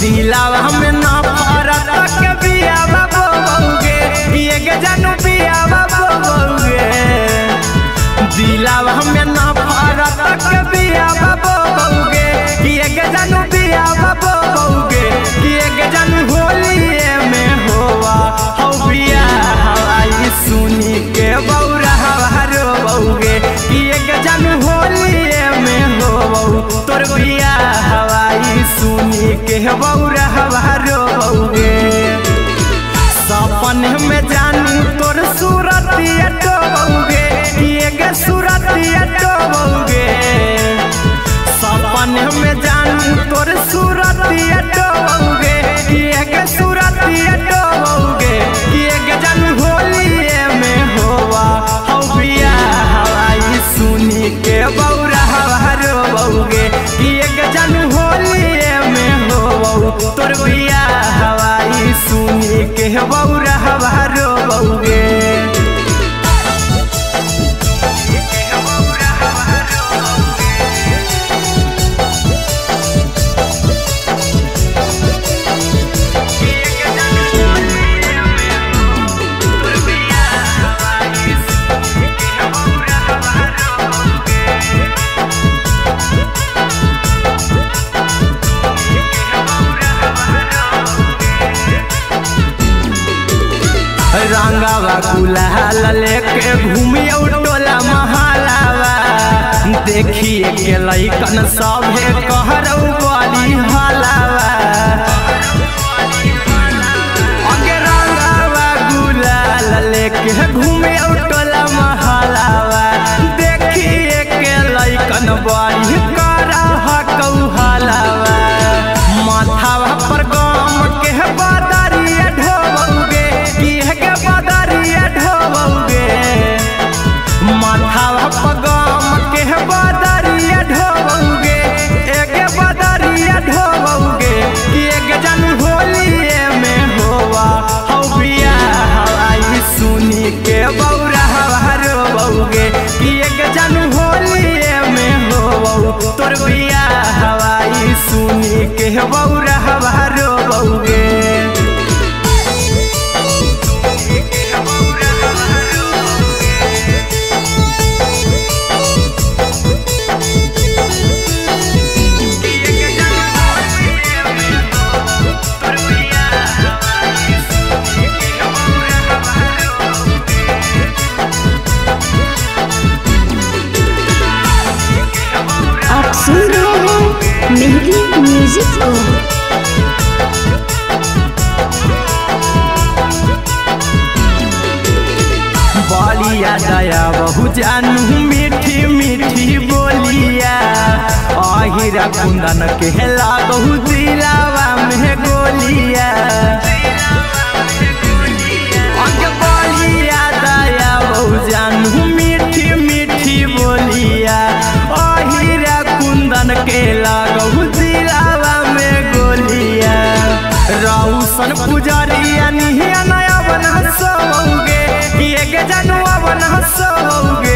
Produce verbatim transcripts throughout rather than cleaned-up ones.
दिलावा में ना फरत के बिया बाबू बउगे ये के जानू बिया बाबू बउगे दिलावा में ना फरत के बिया बाबू बउगे ये के जानू बिया बाबू बउगे ये के जानू होलिए में होवा हो बिया हवाई सुनी के बौरा हवारो बउगे ये के जानू होलिए में होवा तोर बिया हवाई सुनी के बौरा हवारो बउगे सपन में जानू तोर सूरतिया तो बउगे ये के सूरतिया तो बउगे सपन में जानू तोर सूरतिया तो बउगे ये के सूरतिया तो बउगे ये के जानू होलिए में होवा हो बिया हवाई सुनी के बौरा हवारो बउगे ये के जानू होलिए में होवा तोर बिया हवाई सुनी के बौरा हवारो बउगे रंगावा गुलाल लेके घूमियो टोला महलावा देखिए के लइकन सभे कहरौ बड़ी हलावा अगे रंगावा गुलाल लेके घूमियो टोला महलावा देखिए के लइकन बड़ी करह कौहलावा माथावा पर गम के बदरिया ढोबौगे के बदरिया ढोबौगे माथावा पगम के बदरिया ढोबौगे एक बदरिया ढोबौगे एक जन होलिए में होवा हो बिया हवाई सुनी के बौरा हवारो बउगे एक जन होलिए में होवा तोर बिया हवाई सुनी के बौरा हवारो बउगे सुन रहे हैं मेहदी म्यूजिक को। बालिया दया बहु जानू मीठी मीठी बोलिया आहिरा कुंदन के लागहु दिलावा में गोलिया अगे बालिया दया बहु जानू मीठी मीठी बोलिया आहिरा कुंदन के लागहु दिलावा में गोलिया रौशन पुजारिया निहिया नया बना सोगे ये के जानू बना सोगे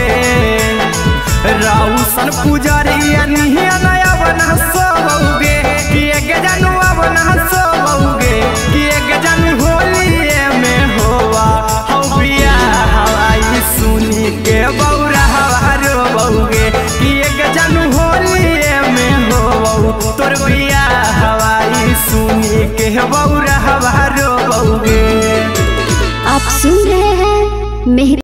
रौशन पुजारिया निहिया नया बना सोगे ये के जानू बना सोगे ये के जानू होलिए में होवा हो बिया हवाई सुनी के बौरा हवारो बउगे ये के जानू होलिए में होवा तोर बिया हवाई सुनी के बौरा हवारो बउगे। आप सुन रहे हैं मेहदी